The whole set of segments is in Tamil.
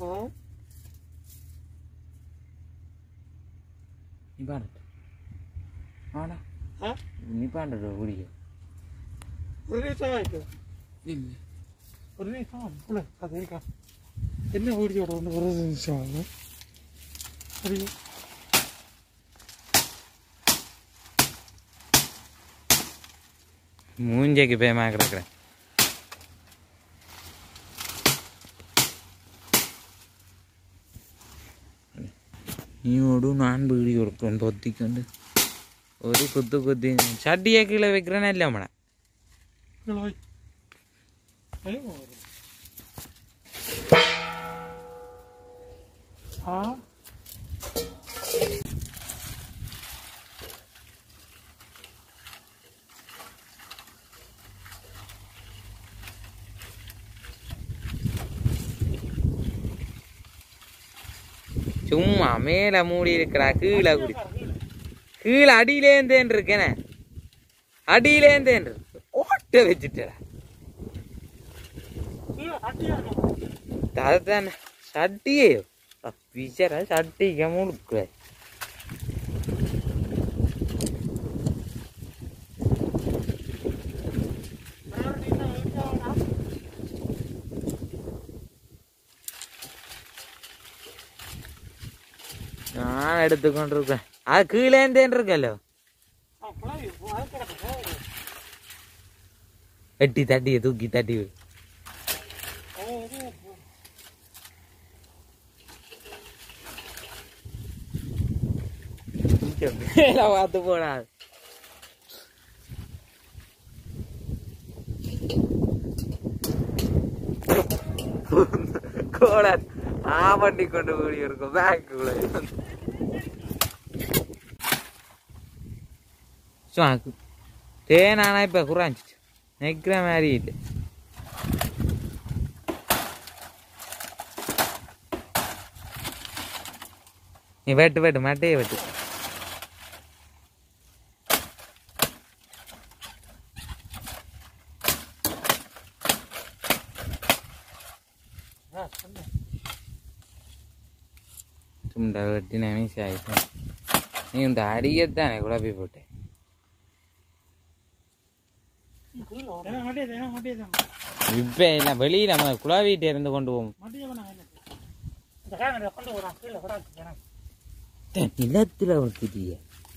நீ பாடு ஆனா நீ பாடுற வீடியோ ஒரு நிமிஷம் ஆயிட்டு இல்லை ஒரு நிமிஷம் இல்லை அது இருக்கா என்ன வீடியோட ஒன்று ஒரு நிமிஷம் ஆகும் புரியுது மூஞ்சைக்கு பேமா கிடக்குறேன் நீயோடு நான் வீடியோ எடுக்கிறேன் பொத்திக்கொண்டு ஒரு குத்து குத்தி சட்டியை கீழே வைக்கிறேன்னா இல்லை மேடம் சும்மா மேல மூடி இருக்கிறா கீழே குடி கீழே அடியிலேந்தேன் இருக்கேன அடியிலேந்தேன் ஓட்ட வச்சுட்டா அதுதானே சட்டியே பிச்சரா சட்டிக்க முழுக்க நான் எடுத்துக்கொண்டிருக்கேன் அது கீழேந்தேன் இருக்கല്ലോ எட்டி தட்டிய தூக்கி தட்டி மேல பார்த்து போனா கோலன் ஆவண்டி கொண்டு கூடி இருக்கும் பேக்குள்ள தேனானா இப்ப குறைஞ்சிச்சு நெக்கிற மாதிரி இல்லை நீ வெட்டு வெட்டு மட்டையே வெட்டு துண்டை வெட்டி நினைச்சு ஆயிட்டேன் நீ இந்த அடியத்தானே குழப்பி போட்டேன் இப்ப எல்லாம் வெளியில நம்ம குழாவிட்டு இருந்து கொண்டு போவோம் நிலத்துல வச்சுட்டிய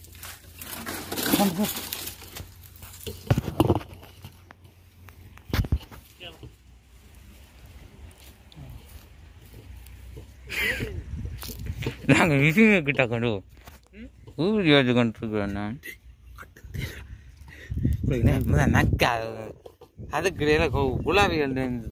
நாங்க விஷயங்க கிட்ட கொண்டு ஊர் யோசிச்சு கொண்டு இருக்கிறோம் நான் நக்கா அதுக்கு குழாவிகள்